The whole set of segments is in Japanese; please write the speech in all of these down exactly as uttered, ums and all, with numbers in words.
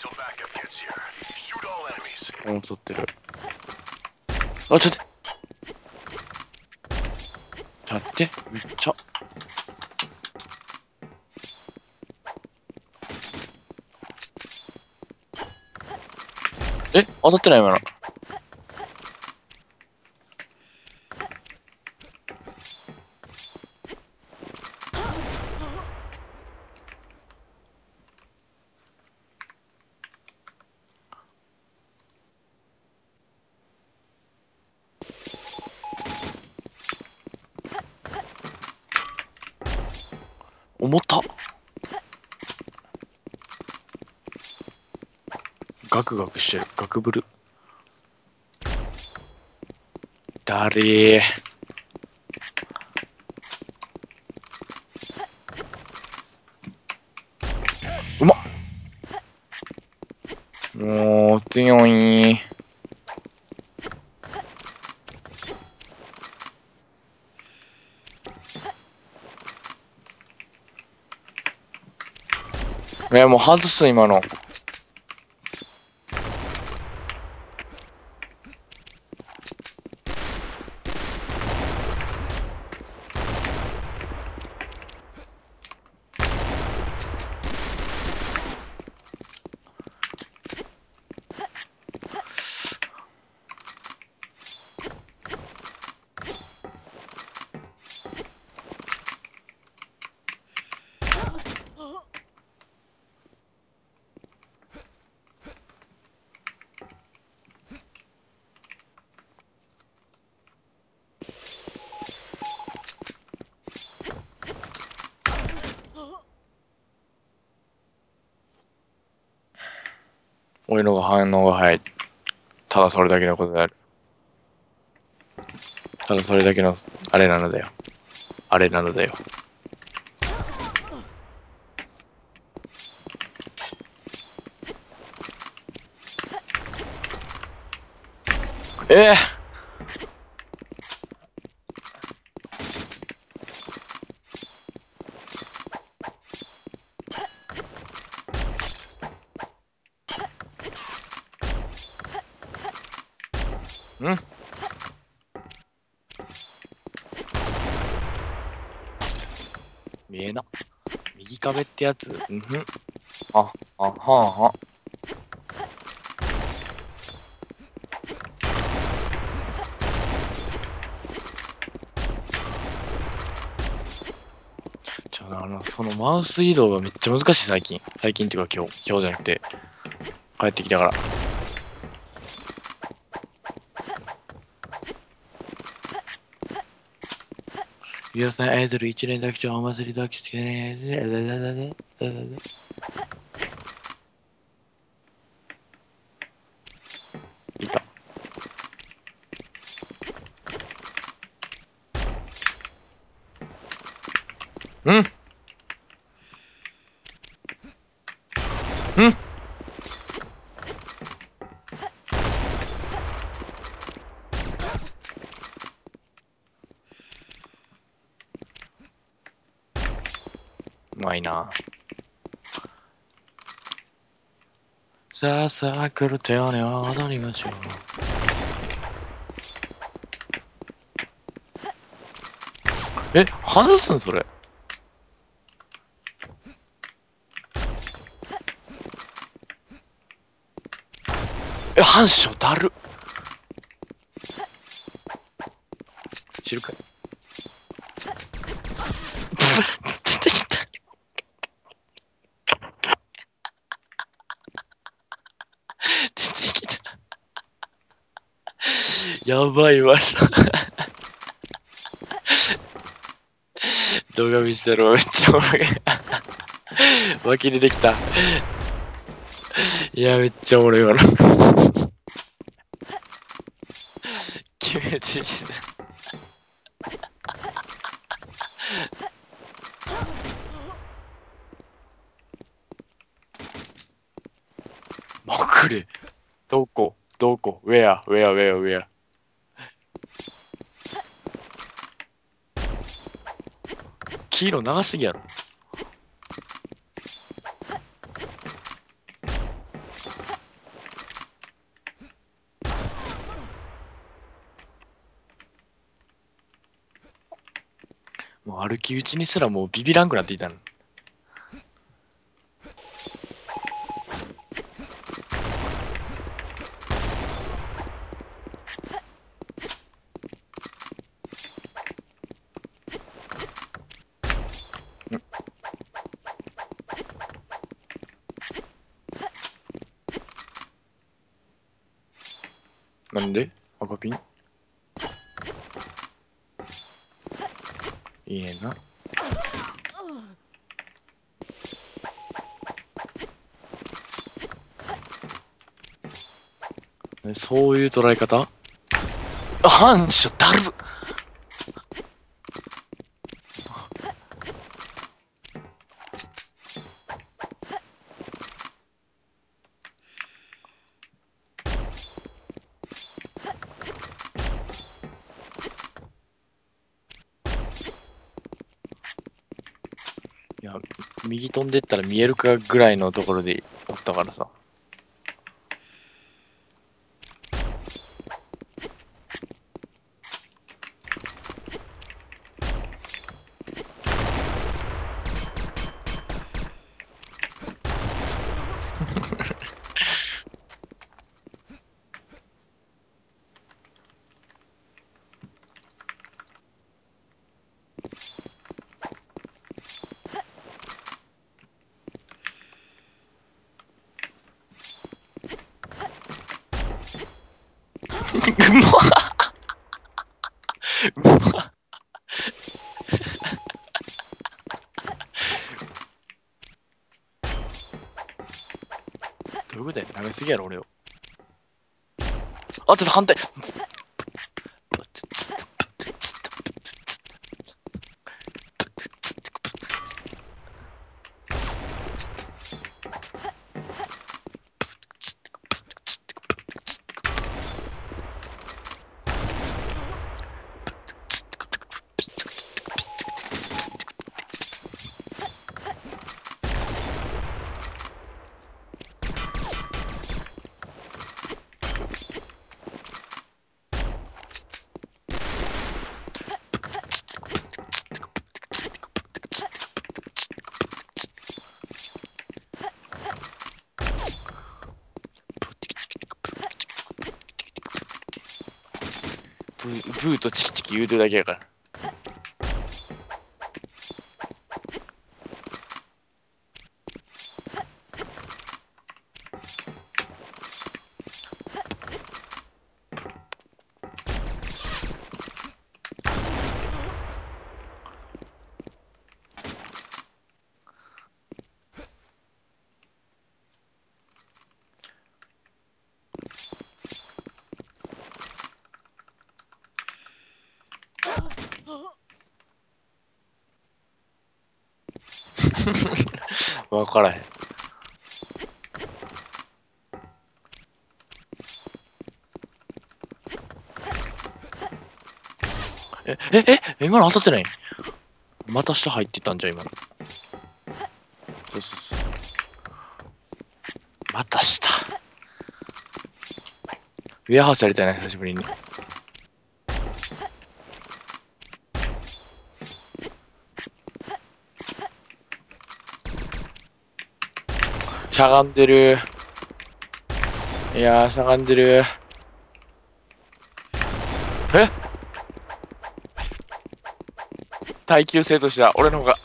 うん、取ってる。あ、ちょっと。ちょっと待って、めっちゃ。え、当たってない今の。重たっ。ガクガクしてる。ガクブル。だれー。うまっ。もう強い。え、もう外す今の。俺のが反応が早い。ただそれだけのことである。ただそれだけのあれなのだよ。あれなのだよ。えー、ん見えな。右壁ってやつ。うんふん。あ、あ、はあはあ。ちょ、あの、そのマウス移動がめっちゃ難しい最近。最近っていうか今日。今日じゃなくて。帰ってきたから。皆さんアイドル一連だけじゃお祭りだけしてね。いた。うんうん。うまいな。さあさあ来る手をね踊りましょう。え、外すんそれ。え、反射だる。知るかい。出てきた。出てきた。やばいわ。動画見せたろ、めっちゃおもろい。脇出てきた。いや、めっちゃおもろいわな。決めてしな。潜れ。どこどこ ?Where? Where? Where? Where? 黄色長すぎやろ。 もう歩き打ちにすらもうビビらんくなっていたの。なんで赤ピンいいねんな。えそういう捉え方あ反射だるっいや、右飛んでったら見えるかぐらいのところでおったからさ。うまうまどういうことやねん舐めすぎやろ俺を。あってた反対ブー、ブーとチキチキ言うてるだけやから。わからへん。え、え、え、今の当たってないまた下入ってたんじゃ、今の。そうそうそう。また下。ウェアハウスやりたいな、久しぶりに。しゃがんでる。いやー、しゃがんでる。え耐久性としては俺の方が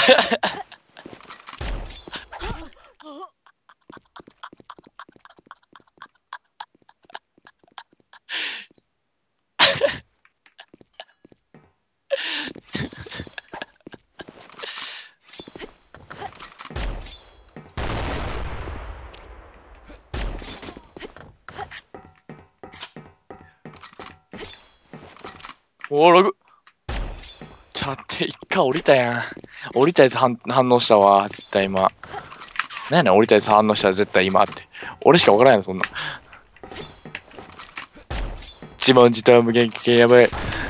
おー、ログちゃって一回降りたやん。降りたやつ反反応したわ、絶対今。なんやねん、降りたやつ反応したら絶対今って。俺しかわからんやろ、そんな。自問自答無限系やばい。